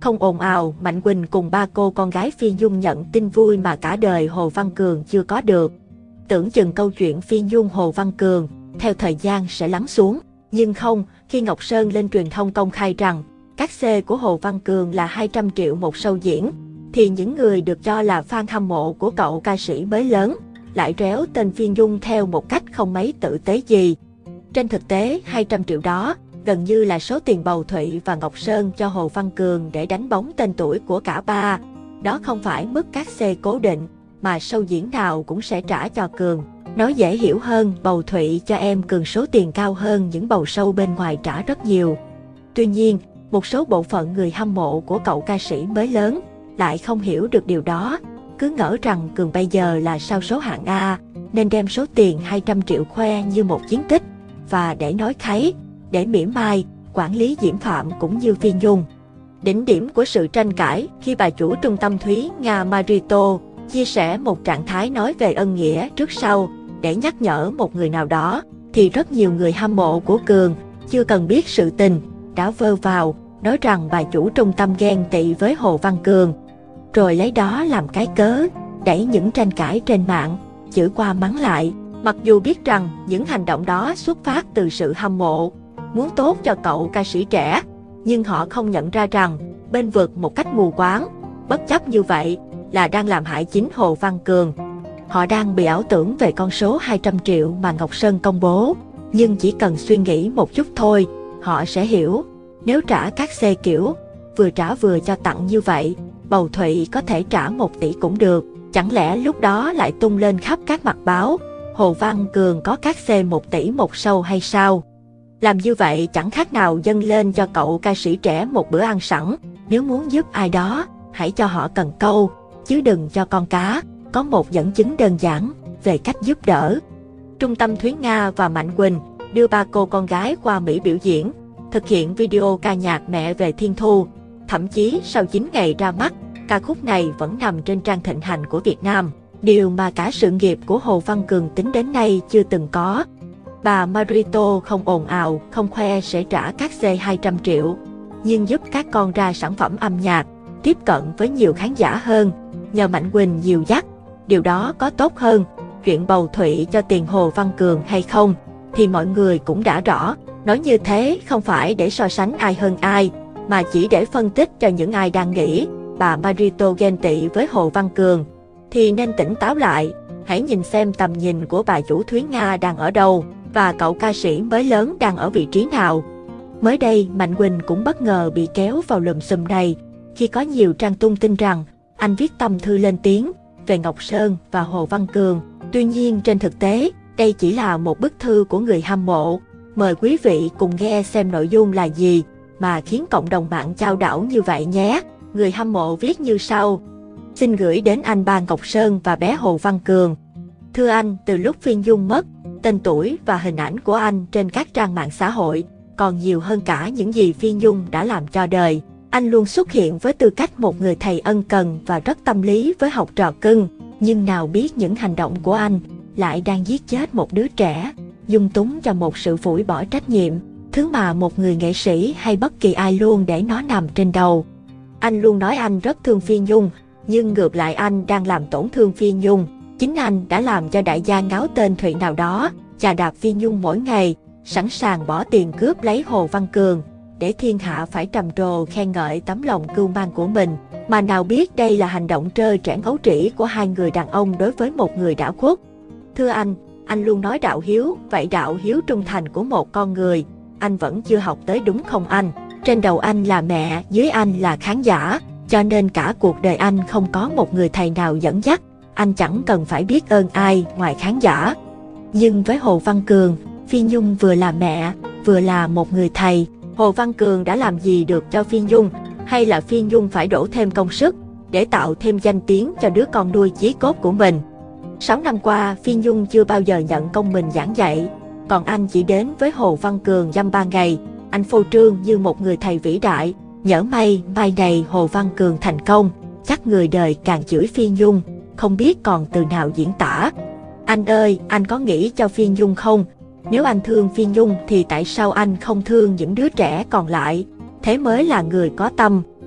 Không ồn ào, Mạnh Quỳnh cùng ba cô con gái Phi Nhung nhận tin vui mà cả đời Hồ Văn Cường chưa có được. Tưởng chừng câu chuyện Phi Nhung Hồ Văn Cường theo thời gian sẽ lắng xuống, nhưng không, khi Ngọc Sơn lên truyền thông công khai rằng các xê của Hồ Văn Cường là 200 triệu một show diễn, thì những người được cho là fan hâm mộ của cậu ca sĩ mới lớn lại réo tên Phi Nhung theo một cách không mấy tử tế gì. Trên thực tế, 200 triệu đó gần như là số tiền Bầu Thụy và Ngọc Sơn cho Hồ Văn Cường để đánh bóng tên tuổi của cả ba. Đó không phải mức các xê cố định, mà show diễn nào cũng sẽ trả cho Cường. Nói dễ hiểu hơn, Bầu Thụy cho em Cường số tiền cao hơn những bầu show bên ngoài trả rất nhiều. Tuy nhiên, một số bộ phận người hâm mộ của cậu ca sĩ mới lớn lại không hiểu được điều đó, cứ ngỡ rằng Cường bây giờ là sao số hạng A, nên đem số tiền 200 triệu khoe như một chiến tích, và để nói kháy, để mỉa mai, quản lý Diễm Phạm cũng như Phi Nhung. Đỉnh điểm của sự tranh cãi khi bà chủ trung tâm Thúy Nga Marito chia sẻ một trạng thái nói về ân nghĩa trước sau để nhắc nhở một người nào đó, thì rất nhiều người hâm mộ của Cường chưa cần biết sự tình đã vơ vào nói rằng bà chủ trung tâm ghen tị với Hồ Văn Cường, rồi lấy đó làm cái cớ đẩy những tranh cãi trên mạng, chửi qua mắng lại. Mặc dù biết rằng những hành động đó xuất phát từ sự hâm mộ, muốn tốt cho cậu ca sĩ trẻ, nhưng họ không nhận ra rằng bên vực một cách mù quáng, bất chấp như vậy là đang làm hại chính Hồ Văn Cường. Họ đang bị ảo tưởng về con số 200 triệu mà Ngọc Sơn công bố, nhưng chỉ cần suy nghĩ một chút thôi, họ sẽ hiểu. Nếu trả các xê kiểu vừa trả vừa cho tặng như vậy, Bầu Thụy có thể trả 1 tỷ cũng được. Chẳng lẽ lúc đó lại tung lên khắp các mặt báo Hồ Văn Cường có các xê 1 tỷ một show hay sao? Làm như vậy chẳng khác nào dâng lên cho cậu ca sĩ trẻ một bữa ăn sẵn. Nếu muốn giúp ai đó, hãy cho họ cần câu, chứ đừng cho con cá. Có một dẫn chứng đơn giản về cách giúp đỡ. Trung tâm Thúy Nga và Mạnh Quỳnh đưa ba cô con gái qua Mỹ biểu diễn, thực hiện video ca nhạc Mẹ về Thiên Thu. Thậm chí sau 9 ngày ra mắt, ca khúc này vẫn nằm trên trang thịnh hành của Việt Nam, điều mà cả sự nghiệp của Hồ Văn Cường tính đến nay chưa từng có. Bà Marito không ồn ào, không khoe sẽ trả các xê 200 triệu, nhưng giúp các con ra sản phẩm âm nhạc, tiếp cận với nhiều khán giả hơn, nhờ Mạnh Quỳnh dìu dắt. Điều đó có tốt hơn chuyện Bầu Thụy cho tiền Hồ Văn Cường hay không, thì mọi người cũng đã rõ. Nói như thế không phải để so sánh ai hơn ai, mà chỉ để phân tích cho những ai đang nghĩ bà Marito ghen tị với Hồ Văn Cường, thì nên tỉnh táo lại. Hãy nhìn xem tầm nhìn của bà chủ Thúy Nga đang ở đâu, và cậu ca sĩ mới lớn đang ở vị trí nào. Mới đây, Mạnh Quỳnh cũng bất ngờ bị kéo vào lùm xùm này, khi có nhiều trang tung tin rằng anh viết tâm thư lên tiếng về Ngọc Sơn và Hồ Văn Cường. Tuy nhiên trên thực tế, đây chỉ là một bức thư của người hâm mộ. Mời quý vị cùng nghe xem nội dung là gì mà khiến cộng đồng mạng chao đảo như vậy nhé. Người hâm mộ viết như sau: xin gửi đến anh ba Ngọc Sơn và bé Hồ Văn Cường. Thưa anh, từ lúc Phi Nhung mất, tên tuổi và hình ảnh của anh trên các trang mạng xã hội còn nhiều hơn cả những gì Phi Nhung đã làm cho đời. Anh luôn xuất hiện với tư cách một người thầy ân cần và rất tâm lý với học trò cưng, nhưng nào biết những hành động của anh lại đang giết chết một đứa trẻ, dung túng cho một sự phủi bỏ trách nhiệm, thứ mà một người nghệ sĩ hay bất kỳ ai luôn để nó nằm trên đầu. Anh luôn nói anh rất thương Phi Nhung, nhưng ngược lại anh đang làm tổn thương Phi Nhung. Chính anh đã làm cho đại gia ngáo tên Thụy nào đó chà đạp Phi Nhung mỗi ngày, sẵn sàng bỏ tiền cướp lấy Hồ Văn Cường, để thiên hạ phải trầm trồ khen ngợi tấm lòng cưu mang của mình. Mà nào biết đây là hành động trơ trẽn ấu trĩ của hai người đàn ông đối với một người đã khuất. Thưa anh luôn nói đạo hiếu, vậy đạo hiếu trung thành của một con người, anh vẫn chưa học tới đúng không anh? Trên đầu anh là mẹ, dưới anh là khán giả, cho nên cả cuộc đời anh không có một người thầy nào dẫn dắt, anh chẳng cần phải biết ơn ai ngoài khán giả. Nhưng với Hồ Văn Cường, Phi Nhung vừa là mẹ, vừa là một người thầy. Hồ Văn Cường đã làm gì được cho Phi Nhung, hay là Phi Nhung phải đổ thêm công sức để tạo thêm danh tiếng cho đứa con nuôi chí cốt của mình? 6 năm qua, Phi Nhung chưa bao giờ nhận công mình giảng dạy, còn anh chỉ đến với Hồ Văn Cường dăm 3 ngày. Anh phô trương như một người thầy vĩ đại. Nhỡ may, mai này Hồ Văn Cường thành công, chắc người đời càng chửi Phi Nhung, không biết còn từ nào diễn tả. Anh ơi, anh có nghĩ cho Phi Nhung không? Nếu anh thương Phi Nhung thì tại sao anh không thương những đứa trẻ còn lại? Thế mới là người có tâm.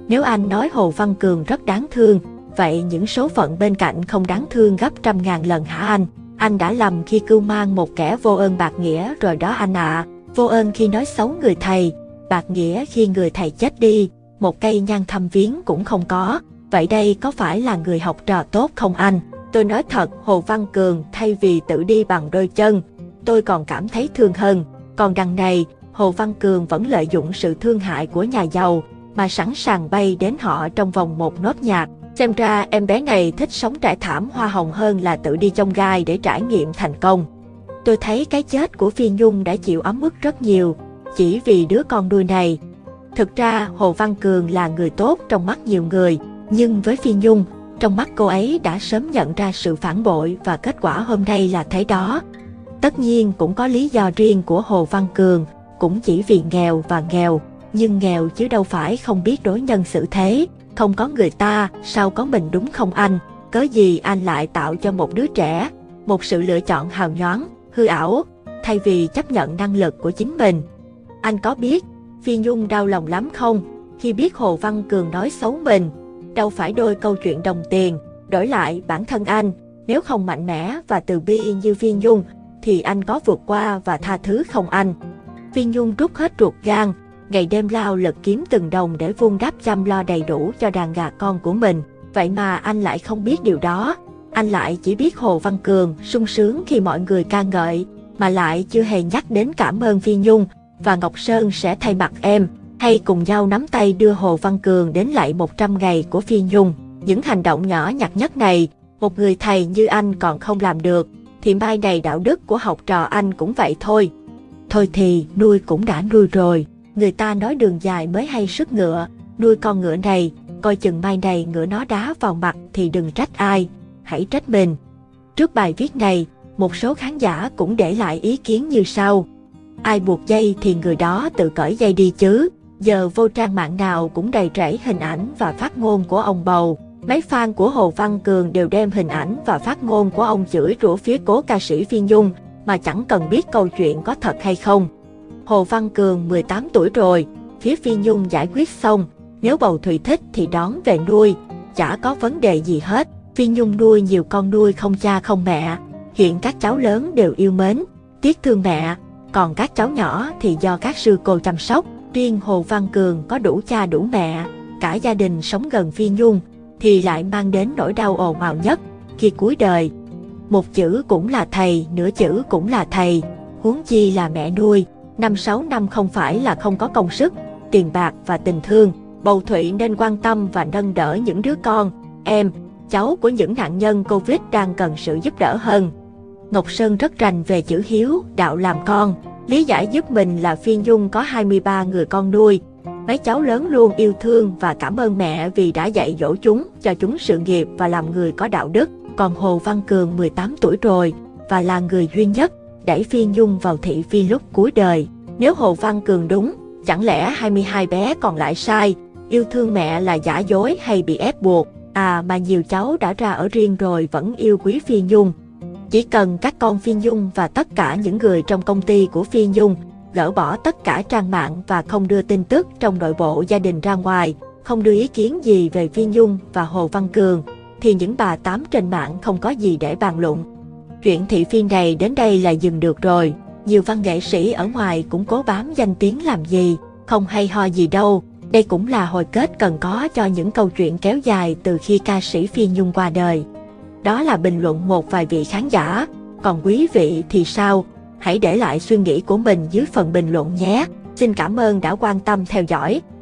Nếu anh nói Hồ Văn Cường rất đáng thương, vậy những số phận bên cạnh không đáng thương gấp trăm ngàn lần hả anh? Anh đã lầm khi cưu mang một kẻ vô ơn bạc nghĩa rồi đó anh ạ. Vô ơn khi nói xấu người thầy, bạc nghĩa khi người thầy chết đi, một cây nhang thăm viếng cũng không có. Vậy đây có phải là người học trò tốt không anh? Tôi nói thật, Hồ Văn Cường thay vì tự đi bằng đôi chân, tôi còn cảm thấy thương hơn. Còn đằng này, Hồ Văn Cường vẫn lợi dụng sự thương hại của nhà giàu mà sẵn sàng bay đến họ trong vòng một nốt nhạc. Xem ra em bé này thích sống trải thảm hoa hồng hơn là tự đi chông gai để trải nghiệm thành công. Tôi thấy cái chết của Phi Nhung đã chịu ấm ức rất nhiều, chỉ vì đứa con nuôi này. Thực ra Hồ Văn Cường là người tốt trong mắt nhiều người, nhưng với Phi Nhung, trong mắt cô ấy đã sớm nhận ra sự phản bội và kết quả hôm nay là thế đó. Tất nhiên cũng có lý do riêng của Hồ Văn Cường, cũng chỉ vì nghèo và nghèo, nhưng nghèo chứ đâu phải không biết đối nhân xử thế. Không có người ta, sao có mình đúng không anh? Cớ gì anh lại tạo cho một đứa trẻ một sự lựa chọn hào nhoáng, hư ảo, thay vì chấp nhận năng lực của chính mình? Anh có biết Phi Nhung đau lòng lắm không, khi biết Hồ Văn Cường nói xấu mình? Đâu phải đôi câu chuyện đồng tiền, đổi lại bản thân anh, nếu không mạnh mẽ và từ bi như Phi Nhung, thì anh có vượt qua và tha thứ không anh? Phi Nhung trút hết ruột gan, ngày đêm lao lực kiếm từng đồng để vun đắp chăm lo đầy đủ cho đàn gà con của mình. Vậy mà anh lại không biết điều đó. Anh lại chỉ biết Hồ Văn Cường sung sướng khi mọi người ca ngợi, mà lại chưa hề nhắc đến cảm ơn Phi Nhung và Ngọc Sơn sẽ thay mặt em, hay cùng nhau nắm tay đưa Hồ Văn Cường đến lại 100 ngày của Phi Nhung. Những hành động nhỏ nhặt nhất này, một người thầy như anh còn không làm được, thì mai này đạo đức của học trò anh cũng vậy thôi. Thôi thì nuôi cũng đã nuôi rồi. Người ta nói đường dài mới hay sức ngựa, nuôi con ngựa này, coi chừng mai này ngựa nó đá vào mặt thì đừng trách ai, hãy trách mình. Trước bài viết này, một số khán giả cũng để lại ý kiến như sau. Ai buộc dây thì người đó tự cởi dây đi chứ, giờ vô trang mạng nào cũng đầy rẫy hình ảnh và phát ngôn của ông bầu. Mấy fan của Hồ Văn Cường đều đem hình ảnh và phát ngôn của ông chửi rủa phía cố ca sĩ Phi Nhung, mà chẳng cần biết câu chuyện có thật hay không. Hồ Văn Cường 18 tuổi rồi, phía Phi Nhung giải quyết xong, nếu bầu Thụy thích thì đón về nuôi, chả có vấn đề gì hết. Phi Nhung nuôi nhiều con nuôi không cha không mẹ, hiện các cháu lớn đều yêu mến, tiếc thương mẹ, còn các cháu nhỏ thì do các sư cô chăm sóc. Riêng Hồ Văn Cường có đủ cha đủ mẹ, cả gia đình sống gần Phi Nhung, thì lại mang đến nỗi đau ồn ào nhất khi cuối đời. Một chữ cũng là thầy, nửa chữ cũng là thầy, huống chi là mẹ nuôi. 5-6 năm không phải là không có công sức, tiền bạc và tình thương. Bầu Thụy nên quan tâm và nâng đỡ những đứa con, em, cháu của những nạn nhân Covid đang cần sự giúp đỡ hơn. Ngọc Sơn rất rành về chữ hiếu, đạo làm con. Lý giải giúp mình là Phi Nhung có 23 người con nuôi. Mấy cháu lớn luôn yêu thương và cảm ơn mẹ vì đã dạy dỗ chúng, cho chúng sự nghiệp và làm người có đạo đức. Còn Hồ Văn Cường 18 tuổi rồi và là người duy nhất đẩy Phi Nhung vào thị phi lúc cuối đời. Nếu Hồ Văn Cường đúng, chẳng lẽ 22 bé còn lại sai? Yêu thương mẹ là giả dối hay bị ép buộc? À mà nhiều cháu đã ra ở riêng rồi vẫn yêu quý Phi Nhung. Chỉ cần các con Phi Nhung và tất cả những người trong công ty của Phi Nhung gỡ bỏ tất cả trang mạng và không đưa tin tức trong nội bộ gia đình ra ngoài, không đưa ý kiến gì về Phi Nhung và Hồ Văn Cường, thì những bà tám trên mạng không có gì để bàn luận. Chuyện thị phi này đến đây là dừng được rồi. Nhiều văn nghệ sĩ ở ngoài cũng cố bám danh tiếng làm gì, không hay ho gì đâu. Đây cũng là hồi kết cần có cho những câu chuyện kéo dài từ khi ca sĩ Phi Nhung qua đời. Đó là bình luận một vài vị khán giả. Còn quý vị thì sao? Hãy để lại suy nghĩ của mình dưới phần bình luận nhé. Xin cảm ơn đã quan tâm theo dõi.